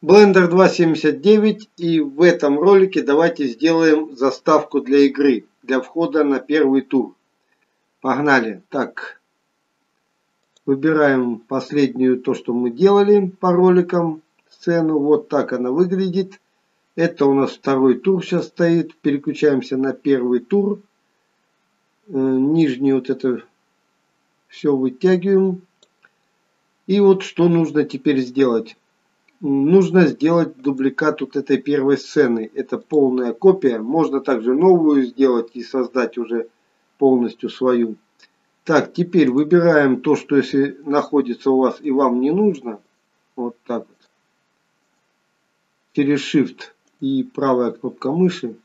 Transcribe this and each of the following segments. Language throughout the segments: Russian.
Blender 2.79, и в этом ролике давайте сделаем заставку для игры, для входа на первый тур. Погнали. Так, выбираем последнюю, то что мы делали по роликам, сцену. Вот так она выглядит. Это у нас второй тур сейчас стоит. Переключаемся на первый тур. Нижний вот это все вытягиваем. И вот что нужно теперь сделать. Нужно сделать дубликат вот этой первой сцены. Это полная копия. Можно также новую сделать и создать уже полностью свою. Так, теперь выбираем то, что если находится у вас и вам не нужно. Вот так вот. Через Shift и правая кнопка мыши.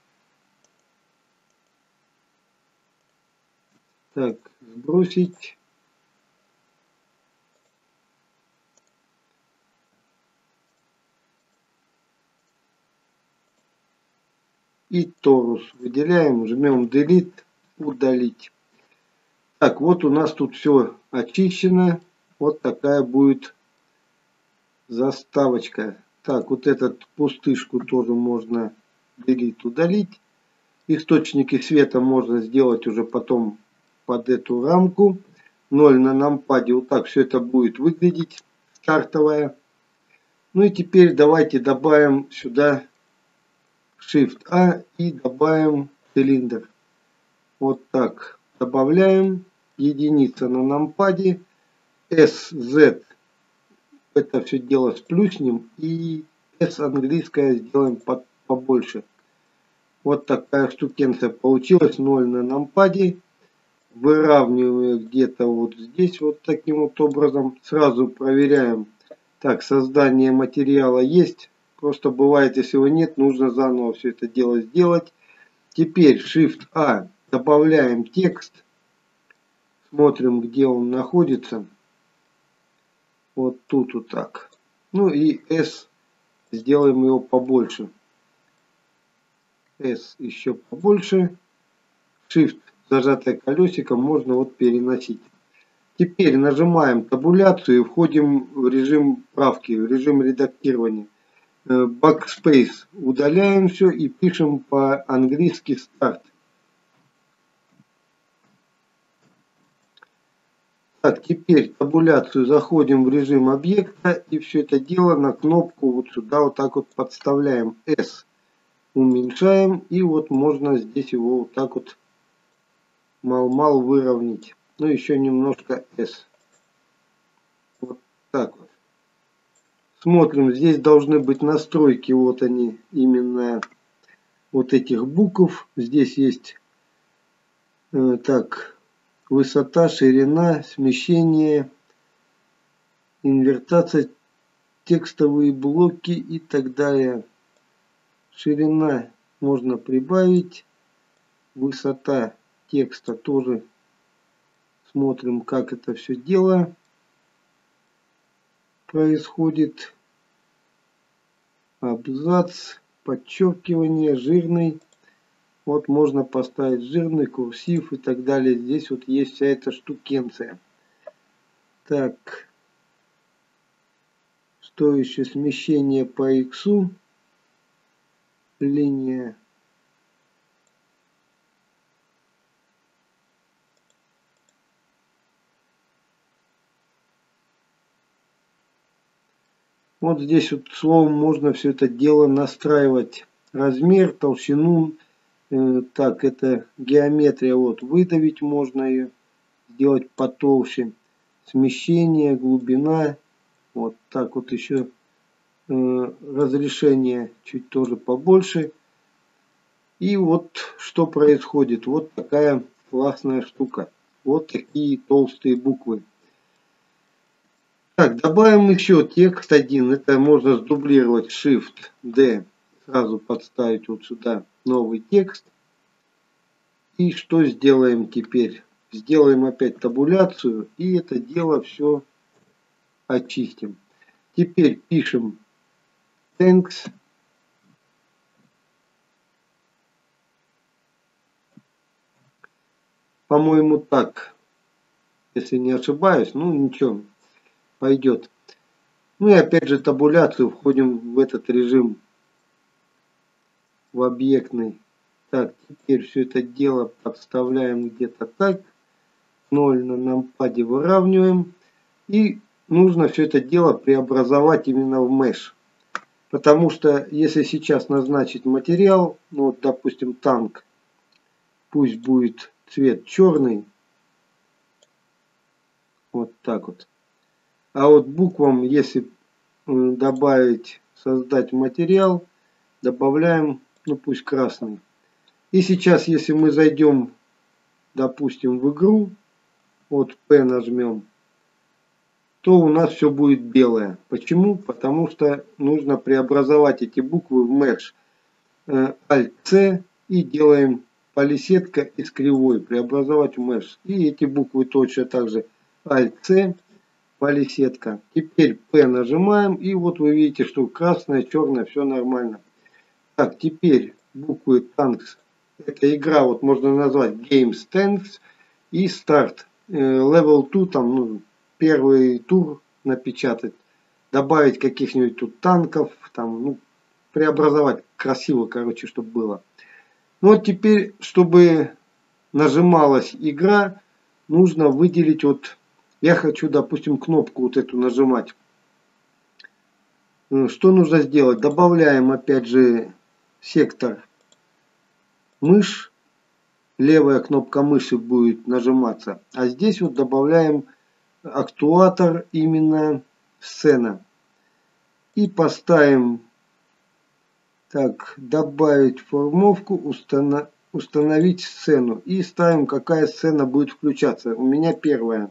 Так, сбросить. И торус выделяем, жмем Delete, удалить. Так, вот у нас тут все очищено. Вот такая будет заставочка. Так, вот этот пустышку тоже можно Delete, удалить. Источники света можно сделать уже потом под эту рамку. 0 на нампаде. Вот так все это будет выглядеть. Стартовая. Ну и теперь давайте добавим сюда Shift-A и добавим цилиндр. Вот так. Добавляем. Единица на нампаде. SZ. Это все дело сплюснем. И S английское сделаем побольше. Вот такая штукенция получилась. 0 на нампаде. Выравниваю где-то вот здесь. Вот таким вот образом. Сразу проверяем. Так, создание материала есть. Просто бывает, если его нет, нужно заново все это дело сделать. Теперь Shift-A. Добавляем текст. Смотрим, где он находится. Вот тут вот так. Ну и S. Сделаем его побольше. S еще побольше. Shift, зажатое колесиком, можно вот переносить. Теперь нажимаем табуляцию и входим в режим правки, в режим редактирования. Backspace удаляем все и пишем по-английски старт. Так, теперь табуляцию заходим в режим объекта и все это дело на кнопку вот сюда вот так вот подставляем. S. Уменьшаем и вот можно здесь его вот так вот мал-мал выровнять. Ну еще немножко S. Вот так вот. Смотрим, здесь должны быть настройки, вот они, именно вот этих букв. Здесь есть так, высота, ширина, смещение, инвертация, текстовые блоки и так далее. Ширина можно прибавить, высота текста тоже. Смотрим, как это все дело происходит. Абзац, подчеркивание, жирный. Вот можно поставить жирный, курсив и так далее. Здесь вот есть вся эта штукенция. Так. Что еще? Смещение по X. Линия. Вот здесь вот словом можно все это дело настраивать. Размер, толщину. Так, это геометрия. Вот выдавить можно ее. Сделать потолще. Смещение, глубина. Вот так вот еще. Разрешение чуть тоже побольше. И вот что происходит. Вот такая классная штука. Вот такие толстые буквы. Так, добавим еще текст один. Это можно сдублировать Shift-D. Сразу подставить вот сюда новый текст. И что сделаем теперь? Сделаем опять табуляцию. И это дело все очистим. Теперь пишем thanks. По-моему, так. Если не ошибаюсь. Ну, ничего. Пойдет. Ну и опять же табуляцию, входим в этот режим, в объектный. Так, теперь все это дело подставляем где-то так. 0 на нампаде выравниваем. И нужно все это дело преобразовать именно в mesh. Потому что если сейчас назначить материал, ну вот допустим танк, пусть будет цвет черный. Вот так вот. А вот буквам, если добавить, создать материал, добавляем, ну пусть красный. И сейчас, если мы зайдем, допустим, в игру, вот P нажмем, то у нас все будет белое. Почему? Потому что нужно преобразовать эти буквы в mesh. Alt-C и делаем полисетка из кривой, преобразовать в mesh. И эти буквы точно так же Alt-C, полисетка. Теперь P нажимаем, и вот вы видите, что красное, черное, все нормально. Так, теперь буквы Tanks. Эта игра вот можно назвать Games Tanks и Start. Level 2, там, ну, первый тур напечатать. Добавить каких-нибудь тут танков, там, ну, преобразовать красиво, короче, чтобы было. Ну вот теперь, чтобы нажималась игра, нужно выделить вот, я хочу, допустим, кнопку вот эту нажимать. Что нужно сделать? Добавляем опять же сектор мышь. Левая кнопка мыши будет нажиматься. А здесь вот добавляем актуатор именно сцена. И поставим, так, добавить формовку, установить сцену. И ставим, какая сцена будет включаться. У меня первая.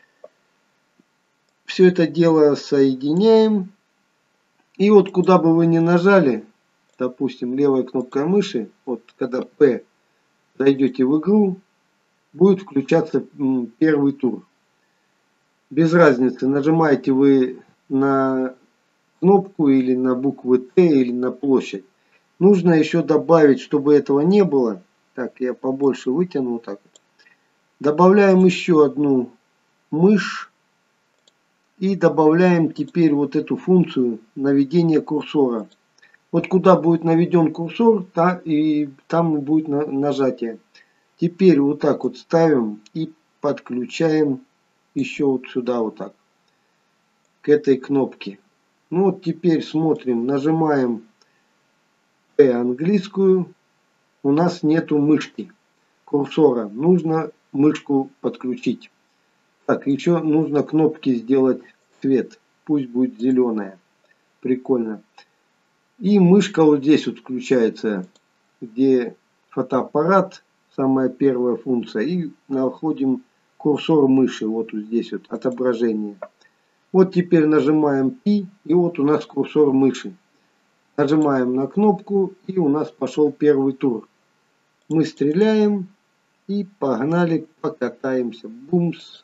Все это дело соединяем. И вот куда бы вы ни нажали, допустим, левой кнопкой мыши, вот когда P зайдете в игру, будет включаться первый тур. Без разницы, нажимаете вы на кнопку или на буквы Т или на площадь. Нужно еще добавить, чтобы этого не было. Так, я побольше вытяну вот так. Добавляем еще одну мышь. И добавляем теперь вот эту функцию наведения курсора. Вот куда будет наведен курсор, там будет нажатие. Теперь вот так вот ставим и подключаем еще вот сюда вот так. К этой кнопке. Ну вот теперь смотрим, нажимаем P английскую. У нас нету мышки, курсора. Нужно мышку подключить. Так, еще нужно кнопки сделать цвет. Пусть будет зеленая. Прикольно. И мышка вот здесь вот включается, где фотоаппарат, самая первая функция. И находим курсор мыши, вот здесь вот, отображение. Вот теперь нажимаем P, и вот у нас курсор мыши. Нажимаем на кнопку, и у нас пошел первый тур. Мы стреляем, и погнали, покатаемся. Бумс.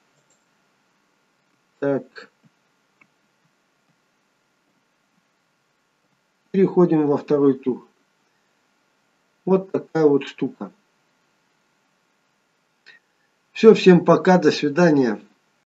Так. Переходим во второй тур. Вот такая вот штука. Все, всем пока, до свидания.